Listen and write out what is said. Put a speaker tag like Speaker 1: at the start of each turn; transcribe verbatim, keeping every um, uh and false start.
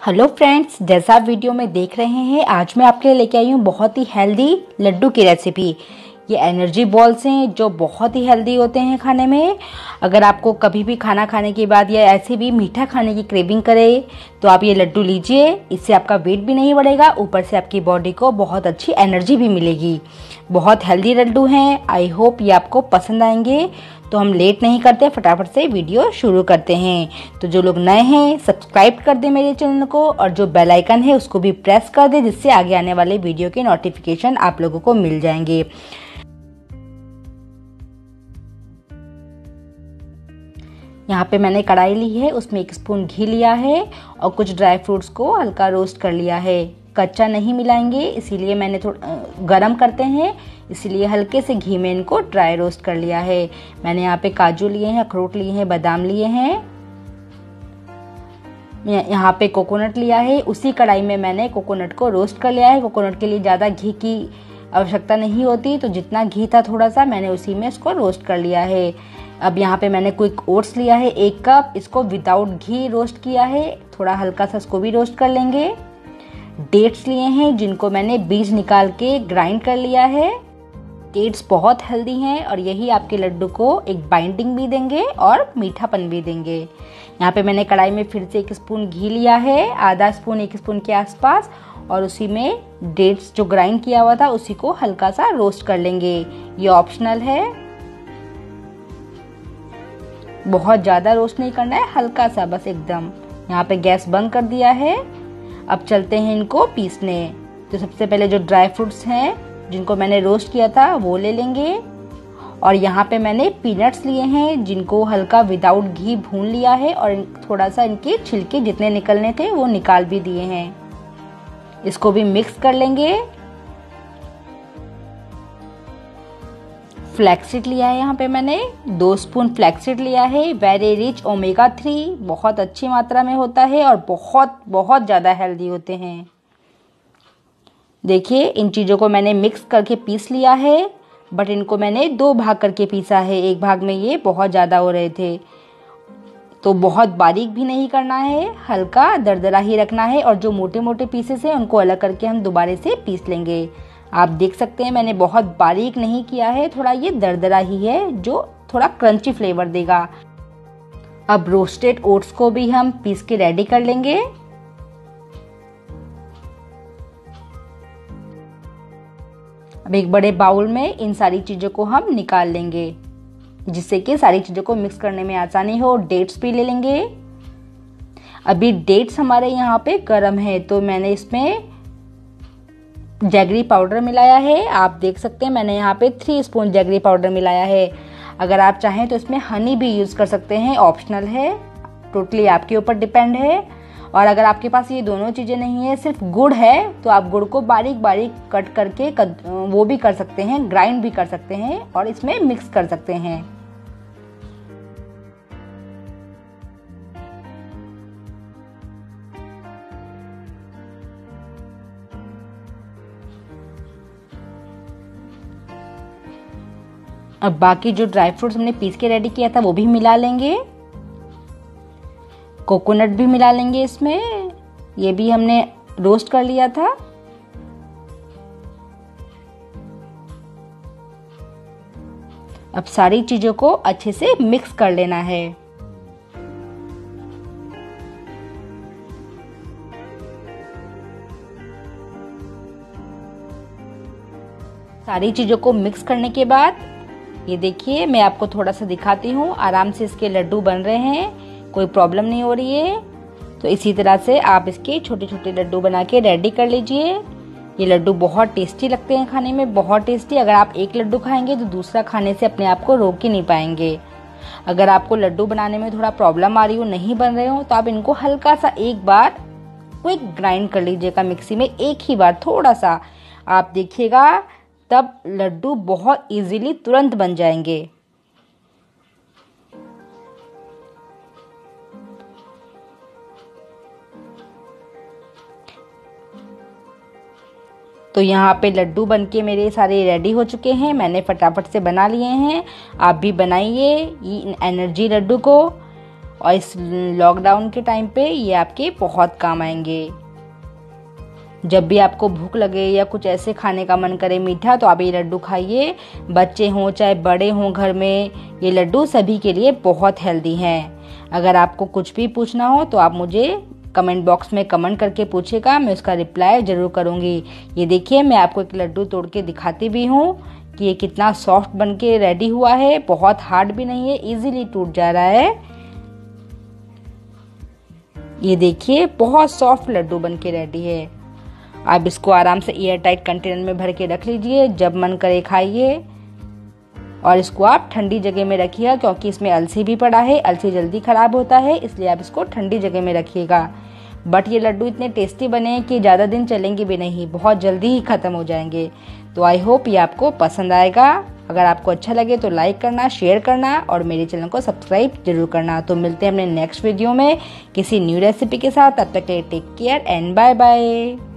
Speaker 1: Hello friends, जैसा आप video में देख रहे हैं, आज मैं आपके लिए लेके आई हूँ बहुत ही हेल्दी लड्डू की रेसिपी। ये एनर्जी बॉल्स हैं जो बहुत ही हेल्दी होते हैं खाने में। अगर आपको कभी भी खाना खाने के बाद या ऐसे भी मीठा खाने की क्रेविंग करे तो आप ये लड्डू लीजिए। इससे आपका वेट भी नहीं बढ़ेगा, ऊपर से आपकी बॉडी को बहुत अच्छी एनर्जी भी मिलेगी। बहुत हेल्दी लड्डू हैं। आई होप ये आपको पसंद आएंगे। तो हम लेट नहीं करते, फटाफट से वीडियो शुरू करते हैं। तो जो लोग नए हैं सब्सक्राइब कर दें मेरे चैनल को, और जो बेल आइकन है उसको भी प्रेस कर दें, जिससे आगे आने वाले वीडियो के नोटिफिकेशन आप लोगों को मिल जाएंगे। यहाँ पे मैंने कढ़ाई ली है, उसमें एक स्पून घी लिया है और कुछ ड्राई फ्रूट्स को हल्का रोस्ट कर लिया है। कच्चा नहीं मिलाएंगे, इसीलिए मैंने थोड़ा गरम करते हैं, इसीलिए हल्के से घी में इनको ड्राई रोस्ट कर लिया है। मैंने यहाँ पे काजू लिए हैं, अखरोट लिए हैं, बादाम लिए हैं, यहाँ पे कोकोनट लिया है। उसी कढ़ाई में मैंने कोकोनट को रोस्ट कर लिया है। कोकोनट के लिए ज़्यादा घी की आवश्यकता नहीं होती, तो जितना घी था थोड़ा सा मैंने उसी में इसको रोस्ट कर लिया है। अब यहाँ पे मैंने क्विक ओट्स लिया है एक कप, इसको विदाउट घी रोस्ट किया है। थोड़ा हल्का सा इसको भी रोस्ट कर लेंगे। डेट्स लिए हैं जिनको मैंने बीज निकाल के ग्राइंड कर लिया है। डेट्स बहुत हेल्दी हैं और यही आपके लड्डू को एक बाइंडिंग भी देंगे और मीठापन भी देंगे। यहाँ पे मैंने कढ़ाई में फिर से एक स्पून घी लिया है, आधा स्पून एक स्पून के आसपास, और उसी में डेट्स जो ग्राइंड किया हुआ था उसी को हल्का सा रोस्ट कर लेंगे। ये ऑप्शनल है, बहुत ज़्यादा रोस्ट नहीं करना है, हल्का सा बस एकदम। यहाँ पे गैस बंद कर दिया है। अब चलते हैं इनको पीसने। तो सबसे पहले जो ड्राई फ्रूट्स हैं जिनको मैंने रोस्ट किया था वो ले लेंगे, और यहाँ पे मैंने पीनट्स लिए हैं जिनको हल्का विदाउट घी भून लिया है, और थोड़ा सा इनके छिलके जितने निकलने थे वो निकाल भी दिए हैं। इसको भी मिक्स कर लेंगे। फ्लैक्सीड लिया है, यहाँ पे मैंने दो स्पून फ्लैक्सीड लिया है। वेरी रिच ओमेगा थ्री, बहुत अच्छी मात्रा में होता है और बहुत बहुत ज़्यादा हेल्दी होते हैं। देखिए, इन चीज़ों को मैंने मिक्स करके पीस लिया है, बट इनको मैंने दो भाग करके पीसा है। एक भाग में ये बहुत ज़्यादा हो रहे थे, तो बहुत बारीक भी नहीं करना है, हल्का दरदरा ही रखना है। और जो मोटे मोटे पीसेस हैं उनको अलग करके हम दोबारा से पीस लेंगे। आप देख सकते हैं मैंने बहुत बारीक नहीं किया है, थोड़ा ये दरदरा ही है जो थोड़ा क्रंची फ्लेवर देगा। अब रोस्टेड ओट्स को भी हम पीस के रेडी कर लेंगे। अब एक बड़े बाउल में इन सारी चीज़ों को हम निकाल लेंगे, जिससे कि सारी चीज़ों को मिक्स करने में आसानी हो। डेट्स भी ले लेंगे। अभी डेट्स हमारे यहाँ पे गर्म है, तो मैंने इसमें जैगरी पाउडर मिलाया है। आप देख सकते हैं मैंने यहाँ पे थ्री स्पून जैगरी पाउडर मिलाया है। अगर आप चाहें तो इसमें हनी भी यूज़ कर सकते हैं, ऑप्शनल है, टोटली आपके ऊपर डिपेंड है। और अगर आपके पास ये दोनों चीज़ें नहीं है, सिर्फ गुड़ है, तो आप गुड़ को बारीक बारीक कट करके कद, वो भी कर सकते हैं, ग्राइंड भी कर सकते हैं और इसमें मिक्स कर सकते हैं। अब बाकी जो ड्राई फ्रूट्स हमने पीस के रेडी किया था वो भी मिला लेंगे। कोकोनट भी मिला लेंगे इसमें, ये भी हमने रोस्ट कर लिया था। अब सारी चीजों को अच्छे से मिक्स कर लेना है। सारी चीजों को मिक्स करने के बाद ये देखिए, मैं आपको थोड़ा सा दिखाती हूँ, आराम से इसके लड्डू बन रहे हैं, कोई प्रॉब्लम नहीं हो रही है। तो इसी तरह से आप इसके छोटे छोटे लड्डू बना के रेडी कर लीजिए। ये लड्डू बहुत टेस्टी लगते हैं खाने में, बहुत टेस्टी। अगर आप एक लड्डू खाएंगे तो दूसरा खाने से अपने आप को रोक ही नहीं पाएंगे। अगर आपको लड्डू बनाने में थोड़ा प्रॉब्लम आ रही हो, नहीं बन रहे हो, तो आप इनको हल्का सा एक बार क्विक ग्राइंड कर लीजिएगा मिक्सी में, एक ही बार थोड़ा सा। आप देखिएगा तब लड्डू बहुत इजीली तुरंत बन जाएंगे। तो यहाँ पे लड्डू बनके मेरे सारे रेडी हो चुके हैं, मैंने फटाफट से बना लिए हैं। आप भी बनाइए इन एनर्जी लड्डू को, और इस लॉकडाउन के टाइम पे ये आपके बहुत काम आएंगे। जब भी आपको भूख लगे या कुछ ऐसे खाने का मन करे मीठा, तो आप ये लड्डू खाइए। बच्चे हों चाहे बड़े हों घर में, ये लड्डू सभी के लिए बहुत हेल्दी हैं। अगर आपको कुछ भी पूछना हो तो आप मुझे कमेंट बॉक्स में कमेंट करके पूछेगा, मैं उसका रिप्लाई जरूर करूँगी। ये देखिए, मैं आपको एक लड्डू तोड़ के दिखाती भी हूँ कि ये कितना सॉफ्ट बन के रेडी हुआ है। बहुत हार्ड भी नहीं है, इजीली टूट जा रहा है। ये देखिए, बहुत सॉफ्ट लड्डू बन के रेडी है। आप इसको आराम से एयर टाइट कंटेनर में भर के रख लीजिए, जब मन करे खाइए। और इसको आप ठंडी जगह में रखिएगा, क्योंकि इसमें अलसी भी पड़ा है। अलसी जल्दी खराब होता है, इसलिए आप इसको ठंडी जगह में रखिएगा। बट ये लड्डू इतने टेस्टी बने हैं कि ज़्यादा दिन चलेंगे भी नहीं, बहुत जल्दी ही ख़त्म हो जाएंगे। तो आई होप ये आपको पसंद आएगा। अगर आपको अच्छा लगे तो लाइक करना, शेयर करना और मेरे चैनल को सब्सक्राइब जरूर करना। तो मिलते हैं अपने नेक्स्ट वीडियो में किसी न्यू रेसिपी के साथ। तब तक के लिए take care and bye bye.